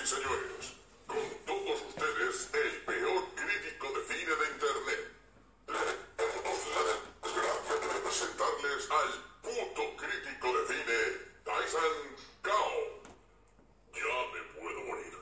señores, con todos ustedes, el peor crítico de cine de Internet. Gracias de presentarles al puto crítico de cine, Tyson Cao. Ya me puedo morir.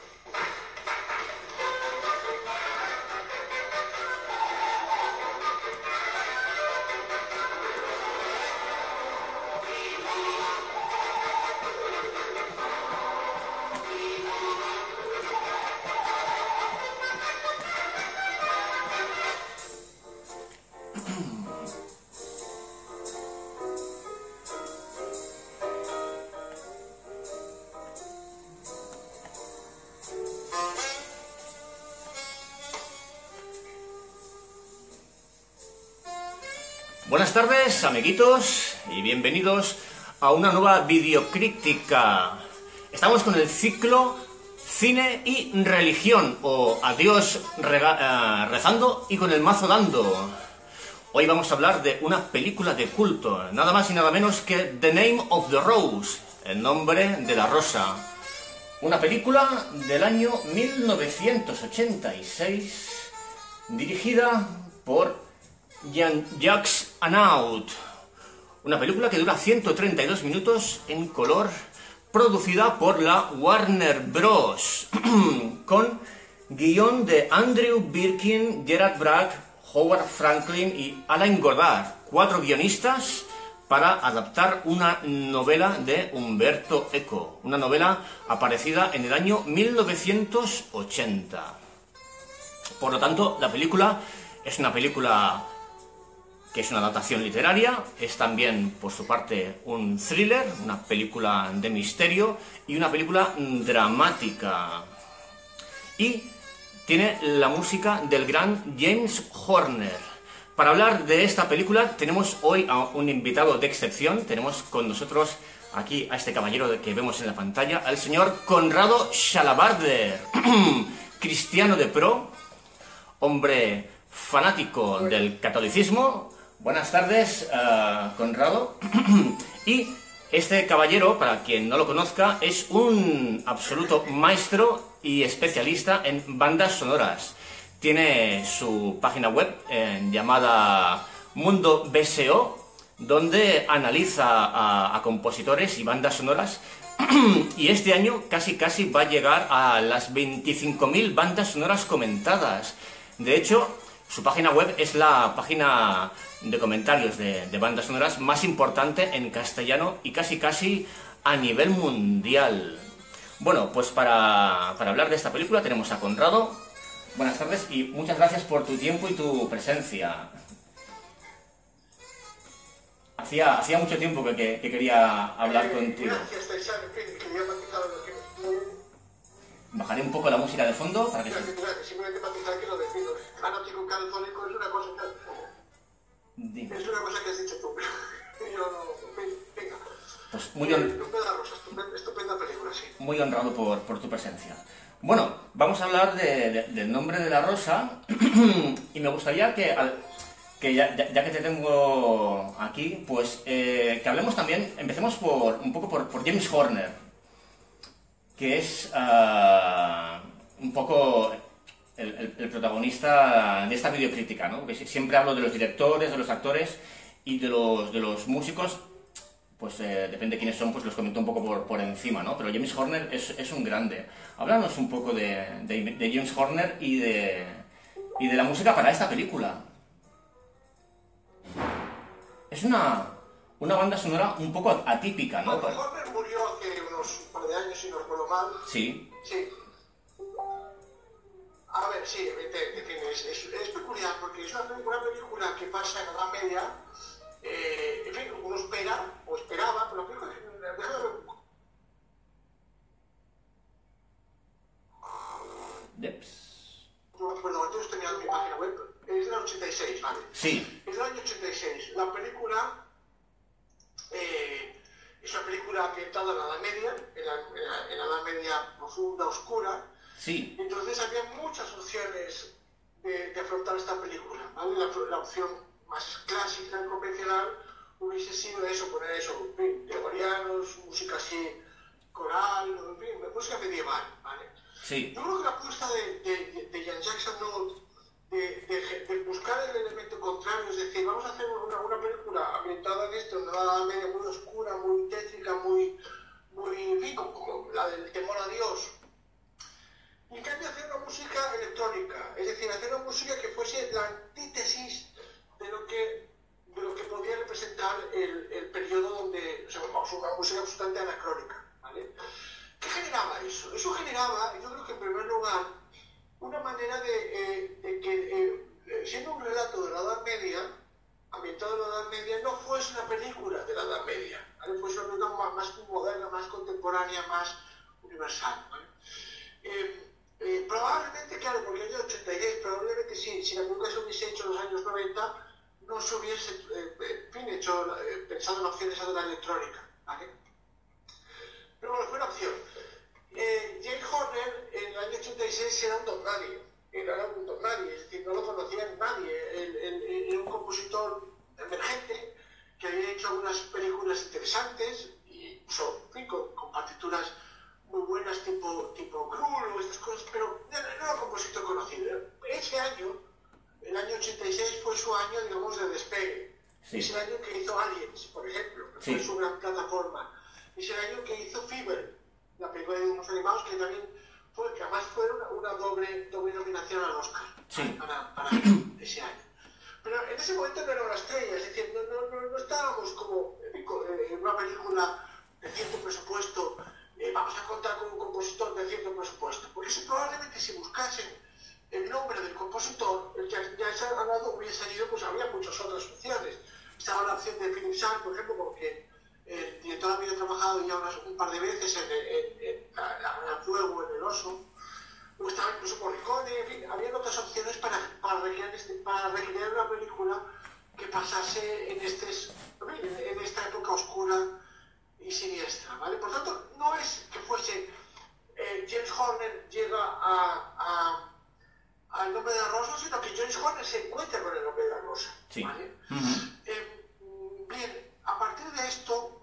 Buenas tardes, amiguitos, y bienvenidos a una nueva videocrítica. Estamos con el ciclo Cine y Religión, o Adiós rezando y con el mazo dando. Hoy vamos a hablar de una película de culto, nada más y nada menos que The Name of the Rose, el nombre de la rosa. Una película del año 1986, dirigida por Jean-Jacques Annaud. Una película que dura 132 minutos en color, producida por la Warner Bros. Con guión de Andrew Birkin, Gerard Bragg, Howard Franklin y Alain Godard. 4 guionistas para adaptar una novela de Umberto Eco. Una novela aparecida en el año 1980. Por lo tanto, la película es una película que es una adaptación literaria, es también, por su parte, un thriller, una película de misterio y una película dramática. Y tiene la música del gran James Horner. Para hablar de esta película tenemos hoy a un invitado de excepción. Tenemos con nosotros aquí a este caballero que vemos en la pantalla, al señor Conrado Shalabarder, cristiano de pro, hombre fanático del catolicismo. Buenas tardes, Conrado. Y este caballero, para quien no lo conozca, es un absoluto maestro y especialista en bandas sonoras. Tiene su página web llamada Mundo BSO, donde analiza a compositores y bandas sonoras. Y este año casi va a llegar a las 25.000 bandas sonoras comentadas. De hecho, su página web es la página de comentarios de bandas sonoras más importante en castellano y casi a nivel mundial. Bueno, pues para hablar de esta película tenemos a Conrado. Buenas tardes y muchas gracias por tu tiempo y tu presencia. Hacía mucho tiempo que quería hablar contigo. Gracias, Taishan, en fin, quería matizar lo que... Bajaré un poco la música de fondo para que... Simplemente matizar que lo decido. Fanático católico es una cosa que... Dime. Es una cosa que has dicho tú. Yo no... Venga. Pues muy honrado. Estupenda película, sí. Muy honrado por tu presencia. Bueno, vamos a hablar del nombre de la rosa. Y me gustaría que ya que te tengo aquí, pues que hablemos también, empecemos un poco por James Horner, que es un poco el protagonista de esta videocrítica, ¿no? Porque siempre hablo de los directores, de los actores y de los músicos, pues depende de quiénes son, pues los comento un poco por encima, ¿no? Pero James Horner es un grande. Háblanos un poco de James Horner y de la música para esta película. Es una banda sonora un poco atípica, ¿no? Bueno, Horner murió hace unos par de años, si no recuerdo mal. Sí. Sí. A ver, sí, en fin, es peculiar porque es una película que pasa en la Edad Media. En fin, uno espera, o esperaba, pero la película... Deps. No me acuerdo, entonces tenía mi página web. Es del 86, ¿vale? Sí. Es del año 86. La película es una película ambientada en la Edad Media, en la Edad Media profunda, oscura. Sí. Entonces había muchas opciones de afrontar esta película, ¿vale? La opción más clásica y convencional hubiese sido eso, poner eso, en fin, gregorianos, música así, coral, en fin, música medieval, ¿vale? Sí. Yo creo que la apuesta de Jean-Jacques Annaud de buscar el elemento contrario, es decir, vamos a hacer una película ambientada en esto, en una edad media muy oscura, muy tétrica, muy en fin, como la del temor a Dios. Y en cambio hacer una música electrónica, es decir, hacer una música que fuese la antítesis de lo que podía representar el periodo donde, o sea, vamos, una música absolutamente anacrónica, ¿vale? ¿Qué generaba eso? Eso generaba, yo creo que en primer lugar, una manera de que, siendo un relato de la Edad Media, ambientado en la Edad Media, no fuese una película de la Edad Media, ¿vale? Fuese una película más moderna, más contemporánea, más universal, ¿vale? Probablemente, claro, porque en el 86, probablemente si la película se hubiese hecho en los años 90, no se hubiese pensado en opciones de la electrónica, ¿vale? Pero bueno, fue una opción. James Horner en el año 86 era un don nadie, es decir, no lo conocía nadie. Era un compositor emergente que había hecho algunas películas interesantes y con partituras muy buenas tipo Krull o estas cosas, pero no era un compositor conocido. Ese año, el año 86, fue su año, digamos, de despegue. Sí. Es el año que hizo Aliens, por ejemplo, que fue su gran plataforma. Es el año que hizo Fever, la película de dibujos animados, que también que además fue una doble nominación al Oscar para ese año. Pero en ese momento no era una estrella, es decir, no estábamos como en una película de cierto presupuesto, vamos a contar con un compositor de cierto presupuesto, porque probablemente si buscasen el nombre del compositor, el que ya se ha ganado hubiera salido, pues habría muchas otras opciones. Estaba la opción de Philip Sharp, por ejemplo, porque el director había trabajado ya un par de veces en La Fuego, en El Oso, o estaba incluso Morricone, en fin, había otras opciones para recrear una película que pasase en esta época oscura y siniestra, ¿vale? Por tanto, no es que fuese James Horner llega al Nombre de la Rosa, sino que James Horner se encuentra con el Nombre de la Rosa, ¿vale? Bien, a partir de esto,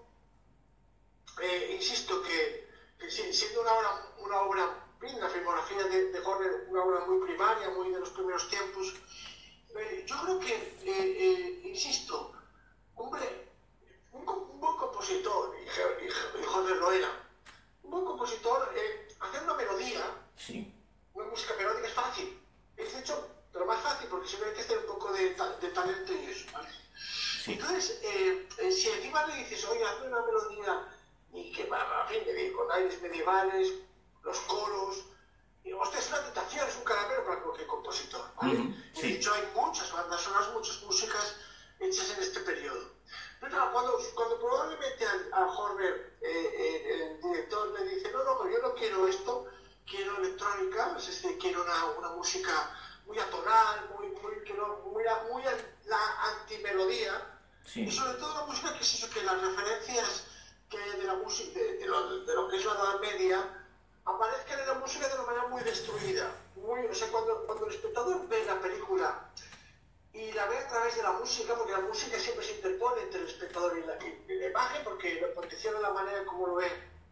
insisto que siendo una obra, la filmografía de Horner, una obra muy primaria, muy de los primeros tiempos, yo creo que, insisto, hombre, un buen compositor, y Horner lo era, un buen compositor, hacer una melodía, una música melódica es fácil, es de hecho de lo más fácil, porque simplemente hay que tener un poco de talento y eso, ¿vale? Entonces, si encima le dices, oye, hazme una melodía y que va, en fin, con aires medievales, los coros, y, hostia, es una tentación, es un caramelo para cualquier compositor, ¿vale? Y de hecho hay muchas bandas sonoras, muchas músicas hechas en este periodo. Pero claro, cuando probablemente a Horner, el director, le dice, no, pero yo no quiero esto, quiero electrónica, es decir, quiero una música muy atonal, muy la antimelodía, y sobre todo una música que las referencias de la música, de lo que es la Edad Media, aparezcan en la música de una manera muy destruida. O sea, cuando el espectador ve la película y la ve a través de la música, porque la música siempre se interpone entre el espectador y la imagen, porque lo condiciona la manera como lo ve.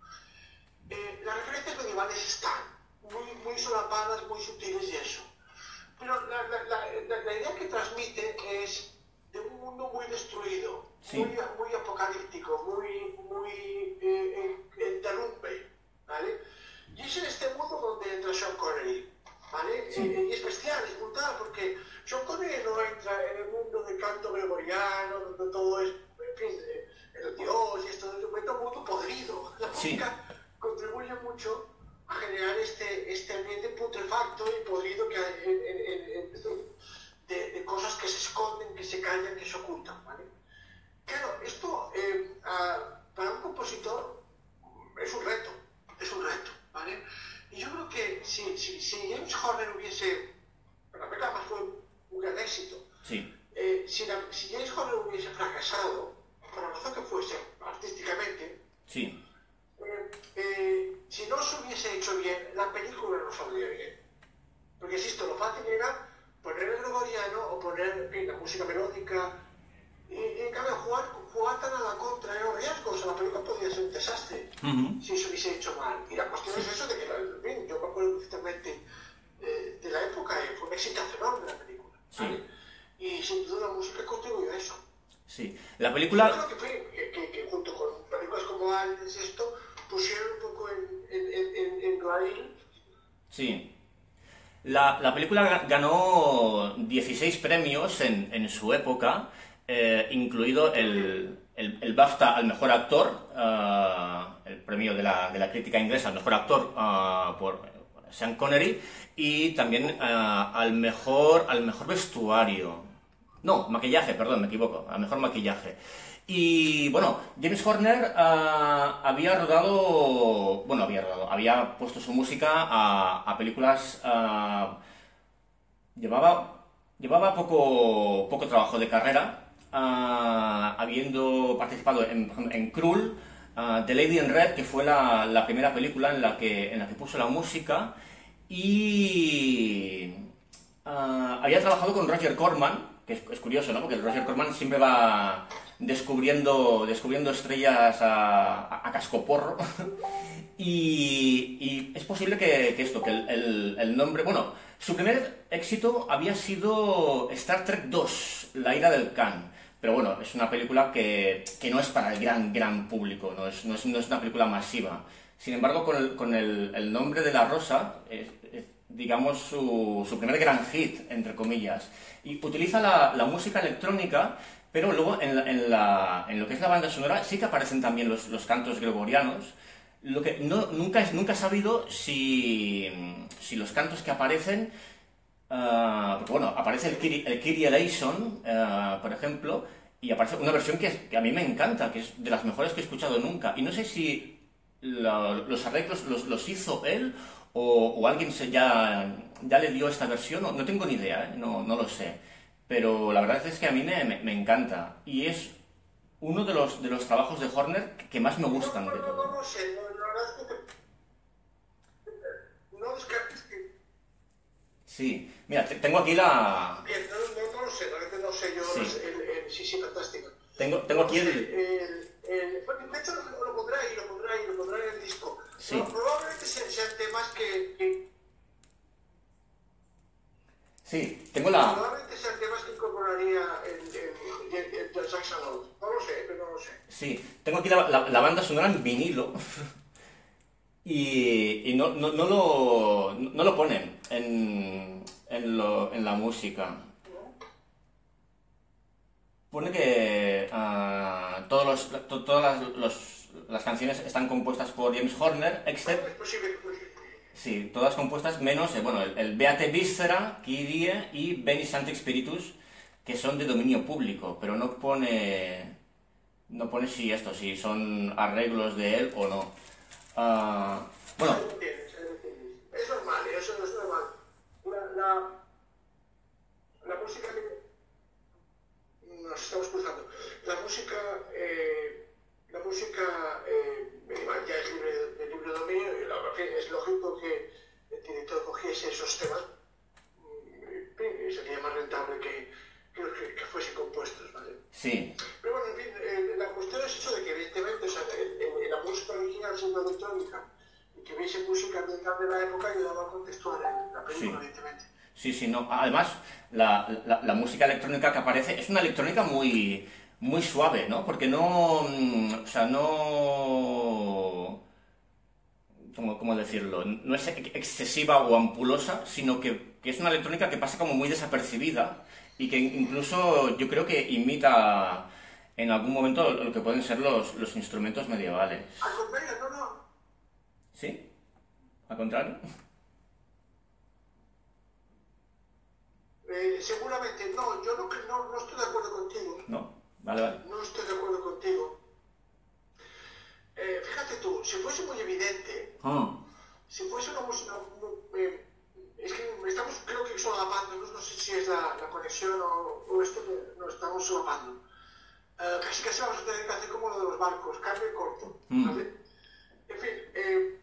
Las referencias medievales están muy solapadas, muy sutiles y eso. Pero la idea que transmite es de un mundo muy destruido, muy apocalíptico, muy interrumpe, ¿vale? Y es en este mundo donde entra Sean Connery, ¿vale? Y es bestial, es brutal, porque Sean Connery no entra en el mundo de canto gregoriano, donde todo es, en fin, el dios y esto, es un mundo podrido. La música contribuye mucho a generar este ambiente putrefacto y podrido que hay de cosas que se esconden, que se callan, que se ocultan, ¿vale? Claro, esto para un compositor es un reto, ¿vale? Y yo creo que si James Horner hubiese, la película además fue un gran éxito, si James Horner hubiese fracasado, por la razón que fuese, artísticamente, si no se hubiese hecho bien, la película no saldría bien. Porque, insisto, lo fácil era poner el gregoriano o poner la música melódica y en cambio jugar tan a la contra era un riesgo. O sea, la película podría ser un desastre si se hubiese hecho mal. Y la cuestión es eso, Sí. La Yo película... creo que fue que junto con películas como Aliens, esto, pusieron un poco en raíl. Sí. La película ganó 16 premios en su época, incluido el BAFTA al mejor actor, el premio de la crítica inglesa al mejor actor por Sean Connery, y también al mejor vestuario. No, maquillaje, perdón, me equivoco, al mejor maquillaje. Y bueno, James Horner había puesto su música a películas. Llevaba poco trabajo de carrera, habiendo participado por ejemplo, en Krull, The Lady in Red, que fue la primera película en la que puso la música, y había trabajado con Roger Corman, que es curioso, ¿no? Porque el Roger Corman siempre va descubriendo estrellas a cascoporro. Y es posible que el nombre... Bueno, su primer éxito había sido Star Trek 2, La ira del Khan. Pero bueno, es una película que no es para el gran público, no es una película masiva. Sin embargo, con el nombre de la rosa, digamos, su primer gran hit, entre comillas. Y utiliza la música electrónica, pero luego en lo que es la banda sonora sí que aparecen también los cantos gregorianos. Lo que nunca he sabido si los cantos que aparecen, porque bueno, aparece el Kyrie Eleison, por ejemplo, y aparece una versión que a mí me encanta, que es de las mejores que he escuchado nunca. Y no sé si los arreglos los hizo él o alguien ya le dio esta versión, no tengo ni idea, no lo sé. Pero la verdad es que a mí me encanta. Y es uno de los trabajos de Horner que más me gustan de todo. No sé, la verdad es que no descartes que... Sí, mira, tengo aquí la... Bien, no lo sé, la verdad no sé yo, Sí. sí, fantástico. Tengo aquí el... De hecho lo pondrá en el disco. Sí. Pero probablemente sean temas que Sí, tengo la... probablemente sean temas que incorporaría el Jackson Hole. No lo sé, pero no lo sé. Sí, tengo aquí la banda sonora en vinilo y no lo ponen en la música. Pone que todas las canciones están compuestas por James Horner, excepto... Es posible. Sí, todas compuestas menos, el Beate Viscera, Kyrie y Beni Sancte Spiritus, que son de dominio público, pero no pone si son arreglos de él o no. Bueno, Es normal, eso es normal. La música que nos estamos cruzando. La música ya es de libre dominio, y es lógico que el director cogiese esos temas, sería más rentable que fuesen compuestos, ¿vale? sí, Pero bueno, en fin, la cuestión es eso de que evidentemente, o sea, la música original siendo electrónica y que hubiese música ambiental de la época ayudaba a contextuar la película, Sí. evidentemente. sí, no. Además, la música electrónica que aparece es una electrónica muy suave, ¿no? Porque o sea, no... ¿Cómo decirlo? No es excesiva o ampulosa, sino que es una electrónica que pasa como muy desapercibida y que incluso yo creo que imita en algún momento lo que pueden ser los instrumentos medievales. Al contrario, no. ¿Sí? ¿Al contrario? Seguramente no, yo no estoy de acuerdo contigo. ¿No? Vale. No estoy de acuerdo contigo. Fíjate tú, si fuese muy evidente, si fuese una música... es que creo que solapando, no sé si es la conexión o esto que nos estamos solapando. Casi vamos a tener que hacer como lo de los barcos, carne corto, ¿vale? En fin,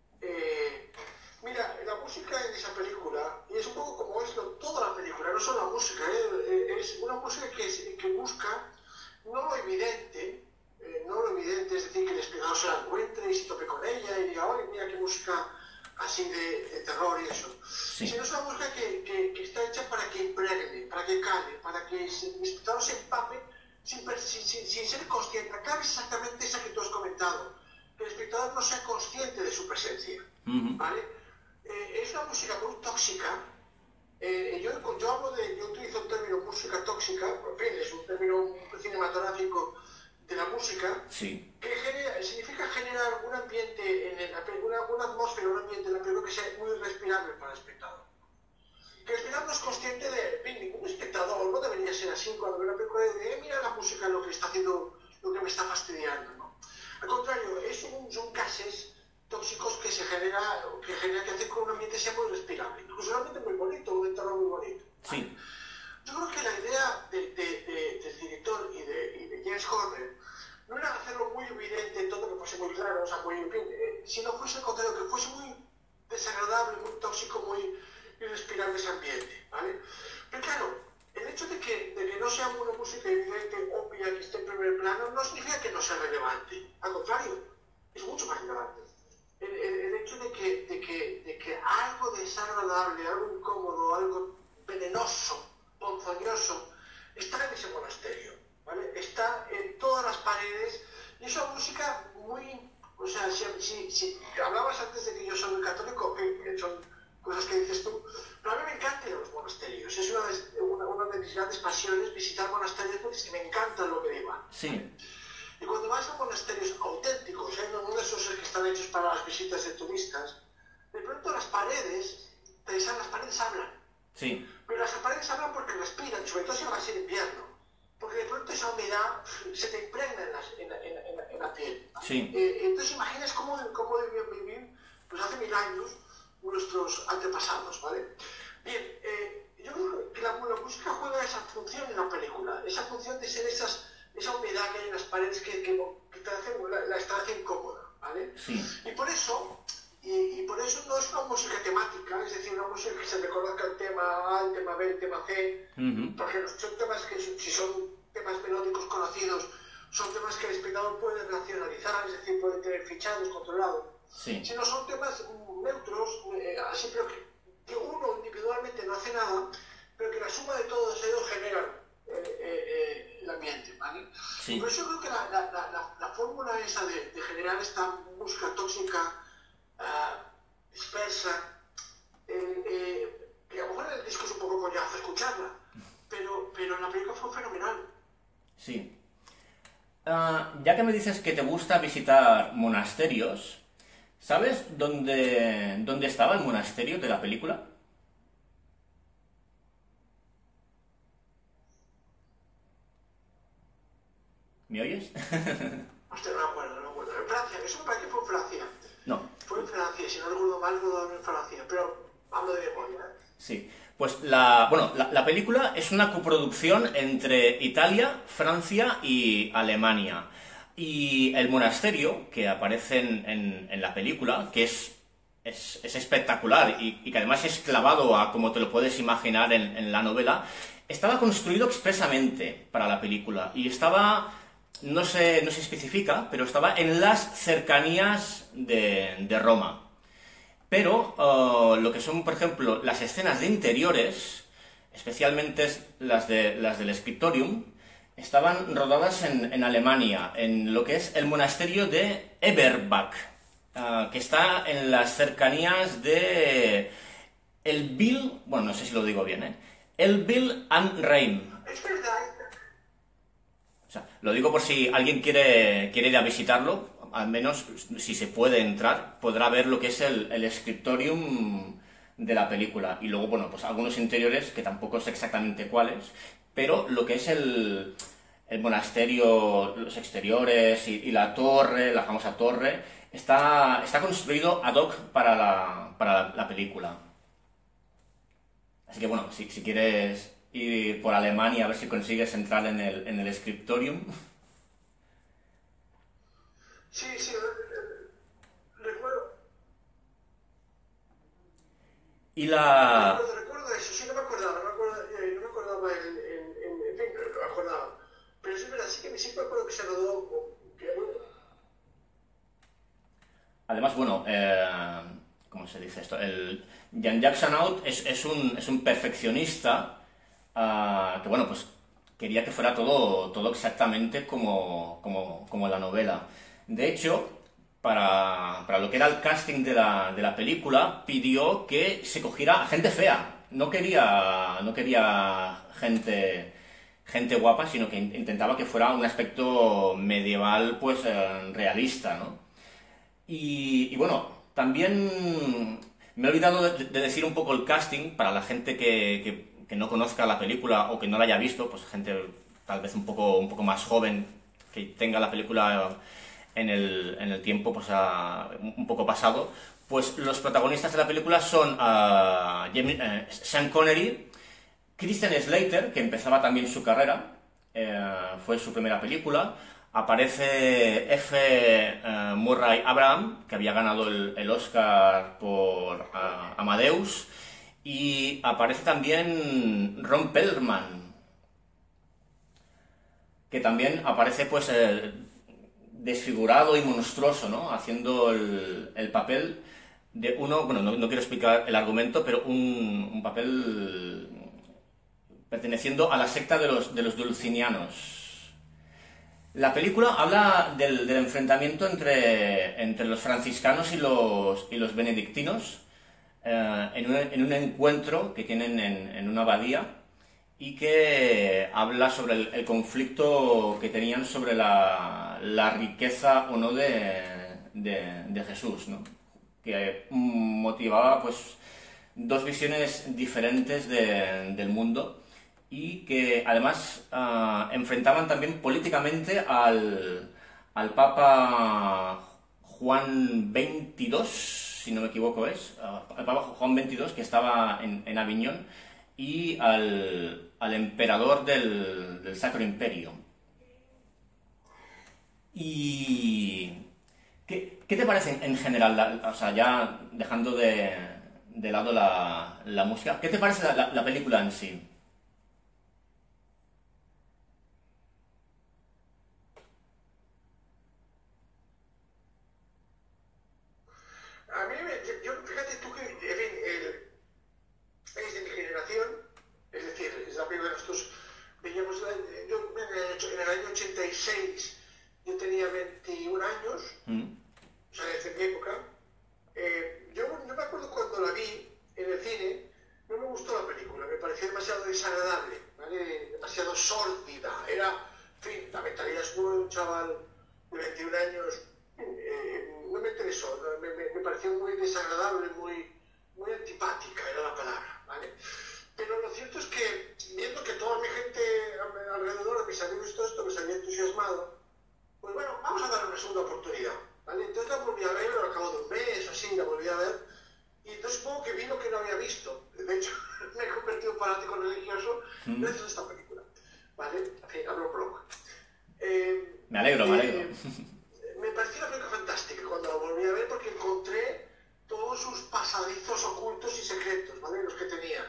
mira, la música en esa película, y es un poco como es toda la película, no solo la música, es una música que busca no lo evidente, es decir, que el espectador se la encuentre y se tope con ella y diga, oye, mira qué música así de terror y eso. Sí. Sino es una música que está hecha para que impregne, para que cale, para que el espectador se empape sin ser consciente. La clave es exactamente esa que tú has comentado, que el espectador no sea consciente de su presencia, ¿vale? Es una música muy tóxica. Yo utilizo el término música tóxica, en fin, es un término cinematográfico de la música, Sí. que significa generar un ambiente una atmósfera, un ambiente en la película que sea muy respirable para el espectador. Que el espectador no es consciente ningún espectador no debería ser así cuando ve la película de mira la música lo que está haciendo, lo que me está fastidiando, ¿no? Al contrario, son gases tóxicos que que hacen que un ambiente sea muy respirable, incluso un ambiente muy bonito, un entorno muy bonito. Sí. Yo creo que la idea del director y de James Horner no era hacerlo muy evidente, todo que fuese muy claro, o sea, sino fuese el contrario, que fuese muy desagradable, muy tóxico, muy irrespirable ese ambiente, ¿vale? Pero claro, el hecho de que no sea una música evidente, obvia, que esté en primer plano, no significa que no sea relevante. Al contrario, es mucho más relevante. El hecho de que algo desagradable, algo incómodo, algo venenoso, ponzoñoso, está en ese monasterio, ¿vale? Está en todas las paredes, y es una música muy... O sea, si hablabas antes de que yo soy muy católico, que son cosas que dices tú, pero a mí me encantan los monasterios. Es una de mis grandes pasiones visitar monasterios porque es que me encanta lo medieval. Sí. Y cuando vas a monasterios auténticos, no de esos que están hechos para las visitas de turistas, de pronto las paredes hablan. Sí. Pero las paredes hablan porque respiran, sobre todo si va a ser invierno. Porque de pronto esa humedad se te impregna en la piel. Sí. Entonces imaginas cómo debían vivir pues hace 1000 años nuestros antepasados, ¿vale? Bien, yo creo que la música juega esa función en la película, esa función de ser esa humedad que hay en las paredes que te hace la estancia incómoda, ¿vale? Sí. Y por eso no es una música temática, es decir, una música que se reconozca el tema A, el tema B, el tema C, porque son temas que, si son temas melódicos conocidos, son temas que el espectador puede racionalizar, es decir, puede tener fichados, controlados. Sí. Si no son temas neutros, así, pero que uno individualmente no hace nada, pero que la suma de todos ellos genera el ambiente, ¿vale? Sí. Por eso creo que la fórmula esa de generar esta música tóxica, dispersa, que a lo mejor en el disco es un poco coñazo escucharla, pero en la película fue fenomenal. Sí. Ya que me dices que te gusta visitar monasterios, ¿sabes dónde estaba el monasterio de la película? ¿Me oyes? Hostia, no me acuerdo. En Francia, eso me parece que fue en Francia. No. Fue en Francia, si no recuerdo mal, rodado en Francia, pero hablo de memoria. Sí. Pues la película es una coproducción entre Italia, Francia y Alemania. Y el monasterio que aparece en la película, que es espectacular y que además es clavado a como te lo puedes imaginar en la novela, estaba construido expresamente para la película y estaba, no se especifica, pero estaba en las cercanías de Roma. Pero lo que son, por ejemplo, las escenas de interiores, especialmente las del Scriptorium, estaban rodadas en Alemania, en lo que es el monasterio de Eberbach, que está en las cercanías de Elbil, bueno, no sé si lo digo bien, Elbil am Rhein. Es verdad. O sea, lo digo por si alguien quiere ir a visitarlo, al menos si se puede entrar, podrá ver lo que es el Scriptorium de la película. Y luego, bueno, pues algunos interiores, que tampoco sé exactamente cuáles, pero lo que es el monasterio, los exteriores y la torre, la famosa torre, está construido ad hoc para la película. Así que bueno, si quieres ir por Alemania a ver si consigues entrar en el Scriptorium. Sí, recuerdo. Y la... Recuerdo eso, sí, no me acordaba en fin, no me acordaba. Pero sí, verdad, sí me acuerdo que se rodó. Además, bueno, ¿cómo se dice esto? El Jean-Jacques Annaud es un perfeccionista que, bueno, pues quería que fuera todo exactamente como la novela. De hecho, para lo que era el casting de la película, pidió que se cogiera a gente fea. No quería gente guapa, sino que intentaba que fuera un aspecto medieval, pues realista, ¿no? Y bueno, también me he olvidado de decir un poco el casting para la gente que no conozca la película o que no la haya visto, pues gente tal vez un poco más joven que tenga la película en el tiempo pues un poco pasado. Pues los protagonistas de la película son Sean Connery, Christian Slater, que empezaba también su carrera, fue su primera película. Aparece Murray Abraham, que había ganado el Oscar por Amadeus. Y aparece también Ron Perlman, que también aparece pues desfigurado y monstruoso, ¿no? Haciendo el papel de uno, bueno, no quiero explicar el argumento, pero un papel perteneciendo a la secta de los dulcinianos. La película habla del enfrentamiento entre los franciscanos y los benedictinos en un encuentro que tienen en una abadía y que habla sobre el conflicto que tenían sobre la riqueza o no de Jesús, ¿no? Que motivaba pues dos visiones diferentes del mundo y que además enfrentaban también políticamente al Papa Juan XXII, si no me equivoco al Papa Juan XXII, que estaba en Aviñón, y al emperador del Sacro Imperio. Y ¿qué te parece en general, o sea, ya dejando de lado la música, ¿qué te parece la película en sí? A mí, fíjate tú que, en fin, es de mi generación, es decir, es la primera de nosotros, veíamos, yo en el año 86, yo tenía 21 años, o sea, desde mi época. Yo me acuerdo cuando la vi en el cine, no me gustó la película, me pareció demasiado desagradable, ¿vale? Demasiado sórdida, era, en fin, la mentalidad es de un chaval de 21 años, no me interesó, me pareció muy desagradable, muy antipática era la palabra, ¿vale? Pero lo cierto es que, viendo que toda mi gente alrededor, mis amigos y todo esto, me había entusiasmado, pues bueno, vamos a darle una segunda oportunidad, ¿vale? Entonces la volví a ver, al cabo de un mes o así, la volví a ver, y entonces supongo que vi lo que no había visto. De hecho, me he convertido en fanático religioso gracias a esta película, ¿vale? En fin, hablo poco. Me alegro. Me pareció una película fantástica cuando la volví a ver porque encontré todos sus pasadizos ocultos y secretos, ¿vale? Los que tenía.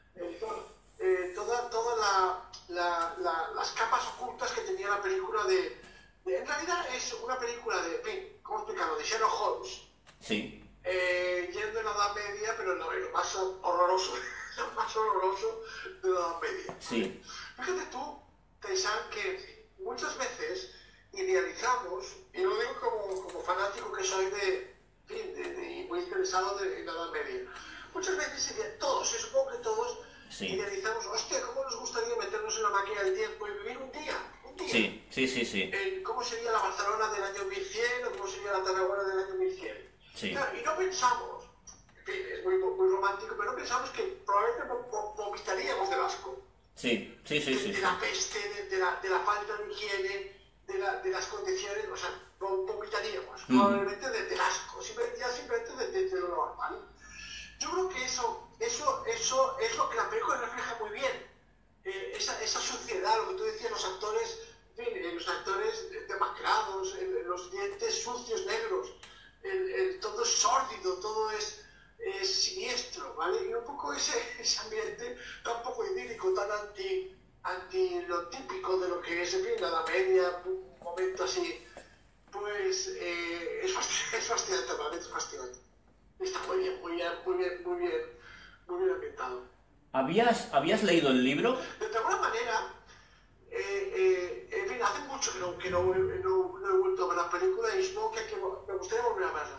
Todas las capas ocultas que tenía la película en realidad es una película ¿cómo explicarlo? De Sherlock Holmes. Sí. Yendo en la Edad Media, pero no, lo más horroroso, lo más horroroso de la Edad Media. Sí. Fíjate tú, Taishan, que muchas veces idealizamos, y lo digo como fanático que soy y muy interesado en la Edad Media, muchas veces todos, y supongo que todos, sí, idealizamos, hostia, ¿cómo nos gustaría meternos en la máquina del tiempo y vivir un día? Sí. ¿Cómo sería la Barcelona del año 1100 o cómo sería la Tarragona del año 1100? Sí. Claro, y no pensamos, en fin, es muy romántico, pero no pensamos que probablemente vomitaríamos del asco. Sí. De la peste, de la falta de higiene, de las condiciones, o sea, vomitaríamos, probablemente del asco, simplemente de lo normal. Yo creo que eso es lo que la película refleja muy bien. Esa suciedad, lo que tú decías, los actores, en fin, los actores demacrados, los dientes sucios, negros, todo es sórdido, todo es siniestro, ¿vale? Y un poco ese ambiente tan poco idílico, tan anti lo típico de lo que es, en fin, la Edad Media, un momento así, pues es fascinante, ¿vale? Es fascinante. Está muy bien ambientado. ¿Habías leído el libro? De alguna manera, En fin, hace mucho que no he vuelto a ver la película y supongo que me gustaría volver a verla.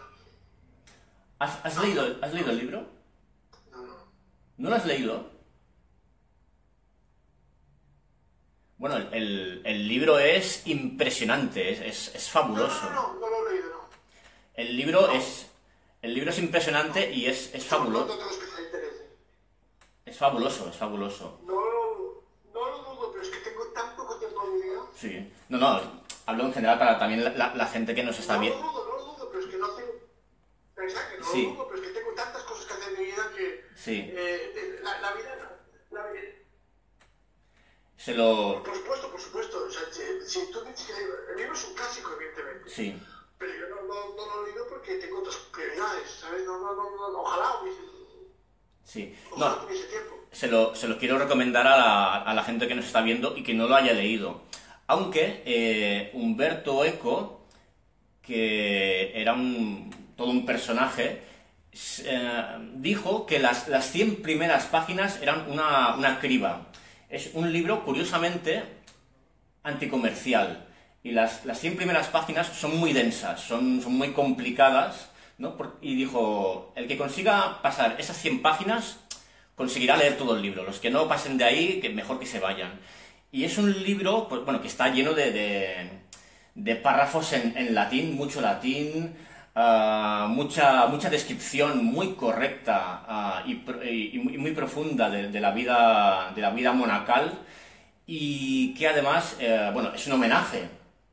¿Has leído el libro? No. ¿No lo has leído? Bueno, el libro es impresionante, es fabuloso. No lo he leído, no. El libro es impresionante y es fabuloso. No tengo especial interés. Es fabuloso. No lo dudo, pero es que tengo tan poco tiempo en mi vida. Sí. No, hablo en general para también la gente que nos está viendo. No lo dudo, pero es que no tengo... Pensad que no Sí. lo dudo, pero es que tengo tantas cosas que hacer en mi vida que... Sí. La vida... Por supuesto. O sea, si tú dices que el libro es un clásico, evidentemente. Sí. Pero yo no lo he leído porque tengo otras prioridades, ¿sabes? Ojalá hubiese... Sí. Ojalá No, tuviese tiempo. se lo quiero recomendar a la gente que nos está viendo y que no lo haya leído. Aunque Umberto Eco, que era todo un personaje, dijo que las 100 primeras páginas eran una criba. Es un libro, curiosamente, anticomercial. Y las 100 primeras páginas son muy densas, son muy complicadas, ¿no? Y dijo, el que consiga pasar esas 100 páginas conseguirá leer todo el libro. Los que no pasen de ahí, que mejor que se vayan. Y es un libro, pues, bueno, que está lleno de párrafos en latín, mucho latín, mucha descripción muy correcta y muy profunda de la vida monacal, y que además, bueno, es un homenaje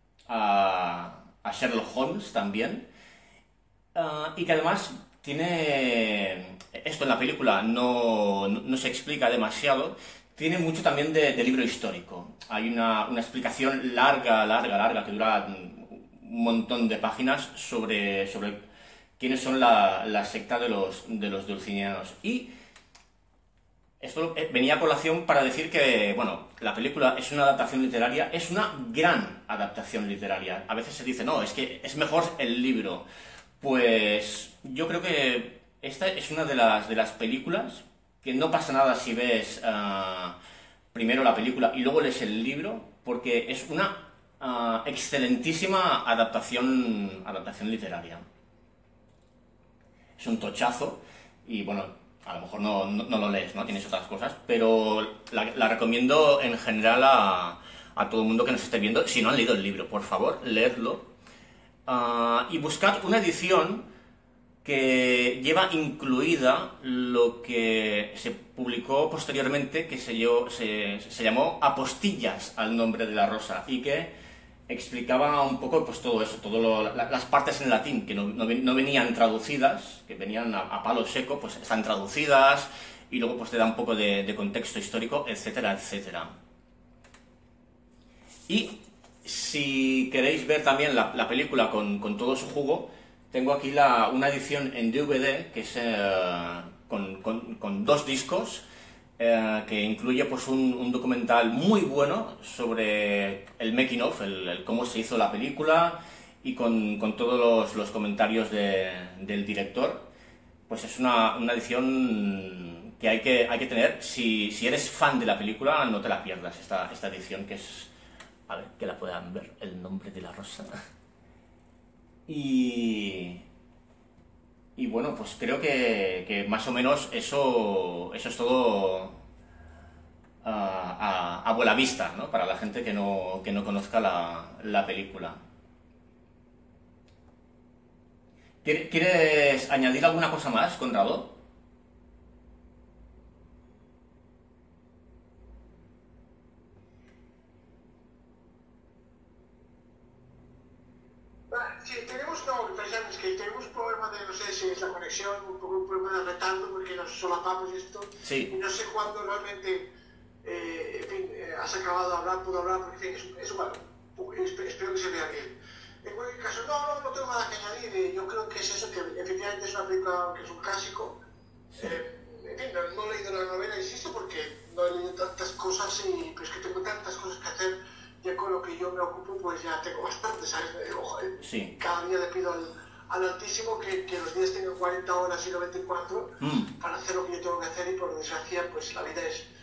a Sherlock Holmes también, y que además tiene, esto en la película no se explica demasiado, tiene mucho también de libro histórico. Hay una explicación larga, que dura un montón de páginas sobre quiénes son la secta de los dulcinianos. Y esto venía a colación para decir que, bueno, la película es una adaptación literaria, es una gran adaptación literaria. A veces se dice, no, es que es mejor el libro. Pues yo creo que esta es una de las películas que no pasa nada si ves primero la película y luego lees el libro, porque es una excelentísima adaptación literaria. Es un tochazo y, bueno, a lo mejor no lo lees, ¿no? Tienes otras cosas, pero la recomiendo en general a todo el mundo que nos esté viendo. Si no han leído el libro, por favor, leedlo. Y buscad una edición que lleva incluida lo que se publicó posteriormente, que se llamó Apostillas al nombre de la rosa, y que explicaba un poco, pues, todo eso, las partes en latín que no venían traducidas, que venían a palo seco, pues están traducidas, y luego pues te da un poco de contexto histórico, etcétera, etcétera. Y si queréis ver también la película con todo su jugo, tengo aquí una edición en DVD que es con 2 discos, que incluye pues un documental muy bueno sobre el making of, el cómo se hizo la película, y con todos los comentarios del director. Pues es una edición que hay que tener. Si eres fan de la película, no te la pierdas, esta edición, que es... A ver, que la puedan ver, El nombre de la rosa. Y bueno, pues creo que más o menos eso es todo a buena vista, ¿no? Para la gente que no conozca la película. ¿Quieres añadir alguna cosa más, Conrado? Sí, es que tenemos un problema de, no sé si es la conexión, un poco un problema de retardo porque nos solapamos esto. Sí. Y no sé cuándo realmente, en fin, has acabado de hablar, puedo hablar, porque en fin, es bueno, espero que se vea bien. En cualquier caso, no tengo nada que añadir. Yo creo que es eso, que efectivamente es una película que es un clásico. En fin, no he leído la novela, insisto, porque no he leído tantas cosas, pero es que tengo tantas cosas que hacer. Ya con lo que yo me ocupo, pues ya tengo bastante, ¿sabes? Sí. Cada día le pido al Altísimo que los días tengan 40 horas y no 24 para hacer lo que yo tengo que hacer, y por desgracia, pues la vida es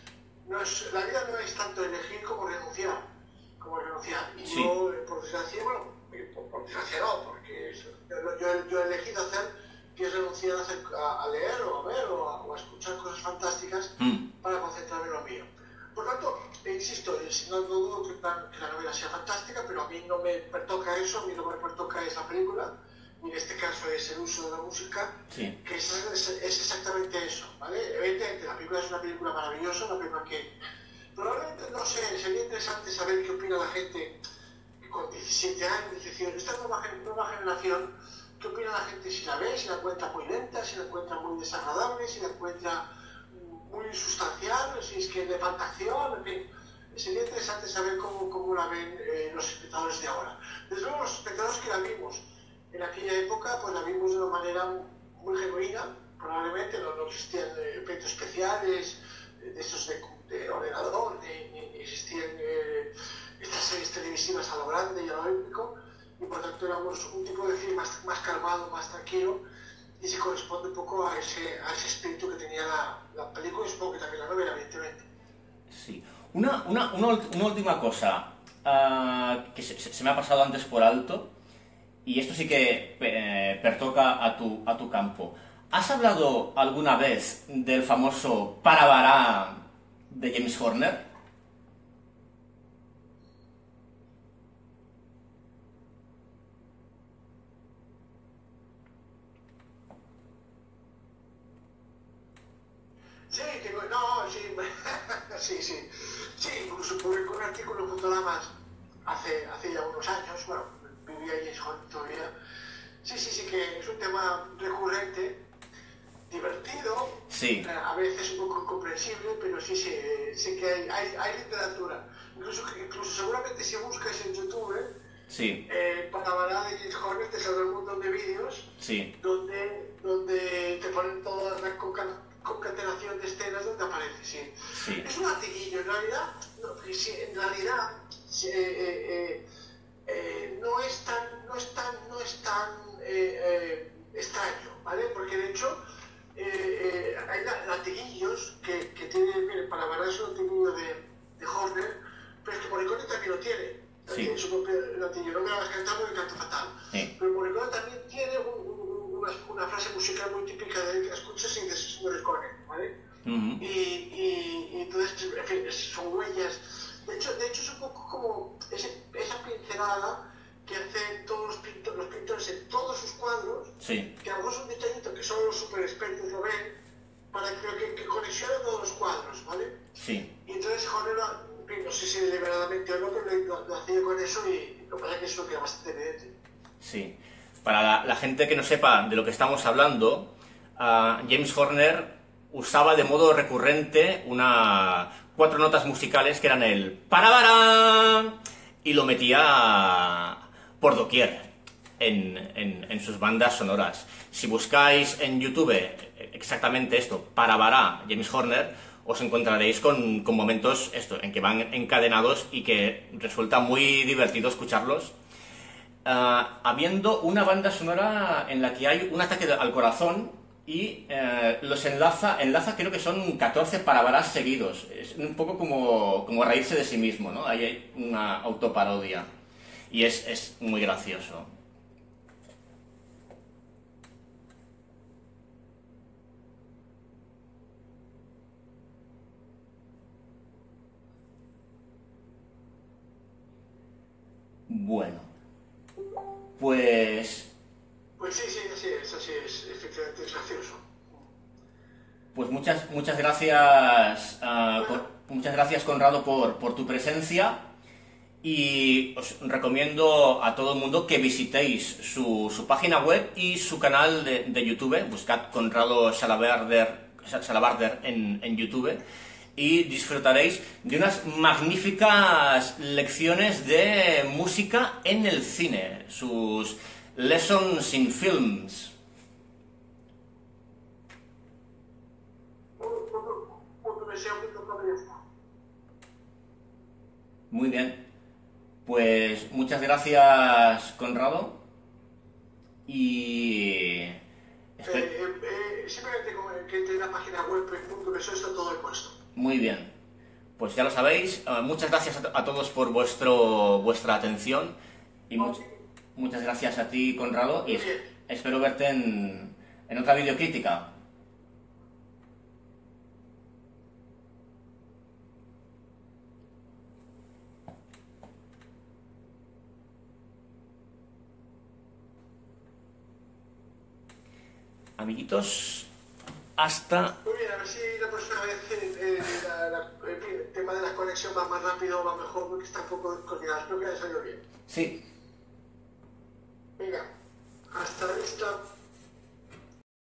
la vida no es tanto elegir como renunciar. Y Sí. yo, por desgracia, bueno, por desgracia no, porque yo he elegido hacer, que es renunciar a leer o a ver o a escuchar cosas fantásticas para concentrarme en lo mío. Por tanto, insisto, no dudo que la novela sea fantástica, pero a mí no me pertoca eso, a mí lo que me pertoca es la película, y en este caso es el uso de la música, Sí. que es exactamente eso, ¿vale? Evidentemente, la película es una película maravillosa, una película que probablemente, no sé, sería interesante saber qué opina la gente con 17 años, 18, esta nueva generación, qué opina la gente si la ve, si la encuentra muy lenta, si la encuentra muy desagradable, si la encuentra muy sustancial, si es que le falta acción, en fin. Sería interesante saber cómo la ven los espectadores de ahora. Desde luego, los espectadores que la vimos en aquella época, pues la vimos de una manera muy genuina, probablemente no existían efectos especiales de esos de ordenador, ni existían estas series televisivas a lo grande y a lo épico, y por tanto éramos un tipo de cine más calmado, más tranquilo, y se corresponde un poco a ese espíritu que tenía la película y supongo que también la novela, evidentemente. Sí. Una última cosa que se me ha pasado antes por alto, y esto sí que pertoca a tu campo. ¿Has hablado alguna vez del famoso Parabará de James Horner? Sí, no, sí, sí, incluso publicó un artículo en Fotogramas hace ya unos años, bueno, vivía ahí en todavía. Sí, que es un tema recurrente, divertido, Sí, a veces un poco incomprensible, pero sí que hay literatura. Incluso seguramente si buscas en YouTube, sí, para de James Horner te saldrá un montón de vídeos sí, donde te ponen toda la concatenación de escenas donde aparece, sí. sí, Es un latiguillo, en realidad, no es tan extraño, ¿vale? Porque de hecho hay latiguillos que tienen, miren, para Barra es un latiguillo de Horner, pero es que Morricone también lo tiene. sí, Tiene su propio latiguillo, no me hagas cantar porque canto fatal. sí. Pero Morricone también tiene una frase musical muy típica de él que la escuchas y dices Morricone, ¿vale? Ujú. Y entonces, en fin, son huellas. De hecho es un poco como esa pincelada que hacen todos los pintores en todos sus cuadros, Sí, que a lo mejor es un detallito que solo los super expertos lo ven, para que conexiona todos los cuadros, ¿vale? sí. Y entonces Horner, no sé si deliberadamente o no, pero lo hacía con eso y lo que pasa es que eso queda bastante evidente. Sí. Para la gente que no sepa de lo que estamos hablando, James Horner usaba de modo recurrente 4 notas musicales que eran el parabará y lo metía por doquier en sus bandas sonoras. Si buscáis en YouTube exactamente esto, parabará James Horner, os encontraréis con momentos en que van encadenados y que resulta muy divertido escucharlos. Habiendo una banda sonora en la que hay un ataque al corazón y los enlaza creo que son 14 parabarás seguidos. Es un poco como reírse de sí mismo, ¿no? Ahí hay una autoparodia y es muy gracioso. Bueno, pues Pues sí, así es, efectivamente es gracioso. Pues muchas gracias, muchas gracias Conrado por tu presencia y os recomiendo a todo el mundo que visitéis su página web y su canal de YouTube. Buscad Conrado Salabarder en YouTube y disfrutaréis de unas magníficas lecciones de música en el cine, sus Lessons in Films. Muy bien. Pues muchas gracias, Conrado. Y... Simplemente que entre en la página web, eso está todo puesto. Muy bien. Pues ya lo sabéis, muchas gracias a todos por vuestra atención y muchas gracias a ti, Conrado, y espero verte en otra videocrítica. Amiguitos, hasta... Muy bien, a ver si la próxima vez el tema de la conexión va más rápido, va mejor, porque está un poco descoordinado. Espero que haya salido bien. Sí. Venga, hasta esta...